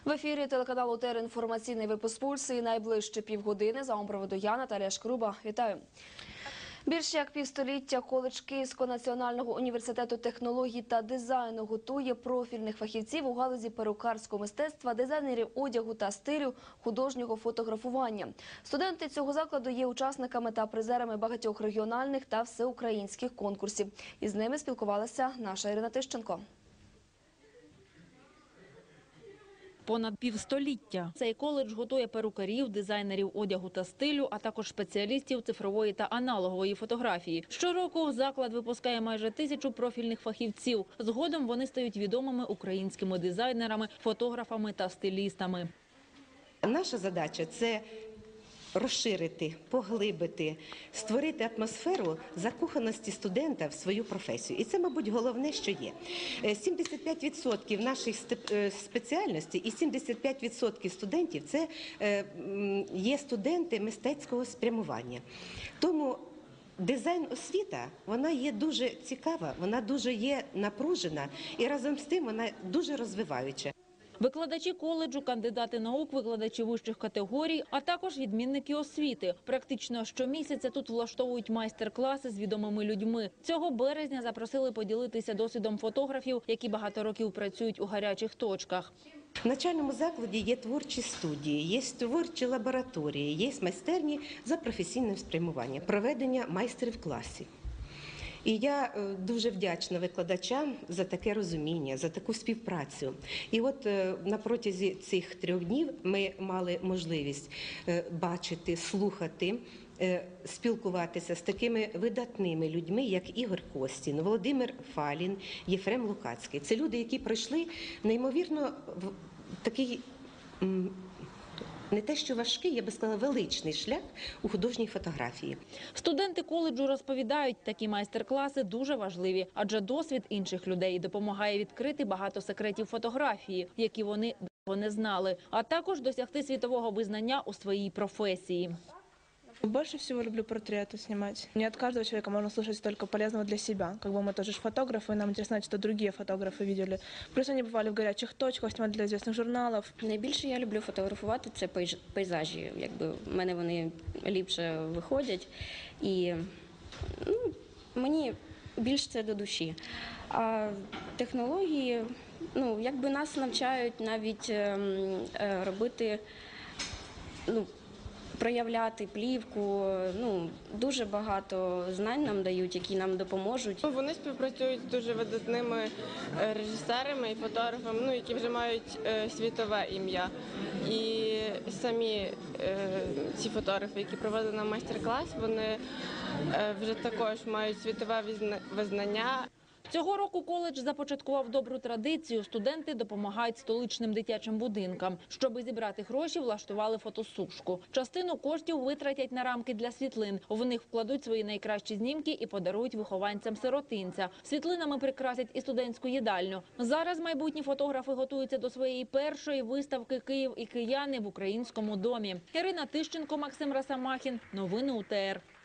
В ефірі телеканалу ТЕР інформаційний випуск «Пульс» і найближче півгодини. За проведу я, Наталія Шкруба. Вітаю. Більш як півстоліття коледж Київського національного університету технологій та дизайну готує профільних фахівців у галузі перукарського мистецтва, дизайнерів одягу та стилю, художнього фотографування. Студенти цього закладу є учасниками та призерами багатьох регіональних та всеукраїнських конкурсів. Із ними спілкувалася наша Ірина Тищенко. Понад півстоліття цей коледж готує перукарів, дизайнерів одягу та стилю, а також спеціалістів цифрової та аналогової фотографії. Щороку заклад випускає майже 1000 профільних фахівців. Згодом вони стають відомими українськими дизайнерами, фотографами та стилістами. Наша задача – це розширити, поглибити, створити атмосферу закоханості студента в свою професію. І це, мабуть, головне, що є. 75% наших спеціальностей і 75% студентів – це є студенти мистецького спрямування. Тому дизайн-освіта, вона є дуже цікава, вона дуже є напружена і разом з тим вона дуже розвиваюча. Викладачі коледжу, кандидати наук, викладачі вищих категорій, а також відмінники освіти. Практично щомісяця тут влаштовують майстер-класи з відомими людьми. Цього березня запросили поділитися досвідом фотографів, які багато років працюють у гарячих точках. В навчальному закладі є творчі студії, є творчі лабораторії, є майстерні за професійним спрямуванням, проведення майстерів-класів. І я дуже вдячна викладачам за таке розуміння, за таку співпрацю. І от на протязі цих 3 днів ми мали можливість бачити, слухати, спілкуватися з такими видатними людьми, як Ігор Костін, Володимир Фалін, Єфрем Лукацький. Це люди, які пройшли неймовірно такий, не те що важкий, я би сказала, величний шлях у художній фотографії. Студенти коледжу розповідають, такі майстер-класи дуже важливі, адже досвід інших людей допомагає відкрити багато секретів фотографії, які вони не знали, а також досягти світового визнання у своїй професії. Больше всего люблю портреты снимать. Не от каждого человека можно слышать столько полезного для себя. Как бы мы тоже фотографы, и нам интересно знать, что другие фотографы видели. Плюс они бывали в горячих точках, снимали для известных журналов. Найбільше я люблю фотографувати це пейзажі. Якби в мене вони ліпше виходять, і мені більш це до душі. А технології, якби нас навчають навіть робити, проявляти плівку, дуже багато знань нам дають, які нам допоможуть. Вони співпрацюють з дуже видатними режисерами і фотографами, які вже мають світове ім'я. І самі ці фотографи, які проводили нам майстер-клас, вони вже також мають світове визнання. Цього року коледж започаткував добру традицію. Студенти допомагають столичним дитячим будинкам. Щоби зібрати гроші, влаштували фотосушку. Частину коштів витратять на рамки для світлин. В них вкладуть свої найкращі знімки і подарують вихованцям сиротинця. Світлинами прикрасять і студентську їдальню. Зараз майбутні фотографи готуються до своєї першої виставки «Київ і кияни» в Українському домі. Ірина Тищенко, Максим Росомахін. Новини УТР.